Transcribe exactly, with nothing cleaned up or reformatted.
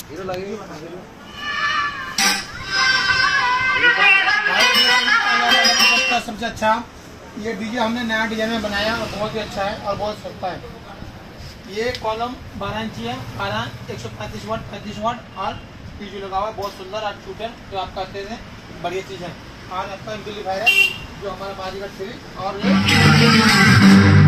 सबसे अच्छा ये डीजे हमने नया डिजाइन में बनाया और बहुत ही अच्छा है और बहुत सस्ता है। ये कॉलम बारह इंची है, बारह एक सौ पैंतीस वाट पैंतीस वाट और पीछे लगा हुआ है, बहुत सुंदर और शूट है जो आप कहते हैं बढ़िया चीज़ है। और आपका एम्पलीफायर है जो हमारा बाजीगर थ्री और ये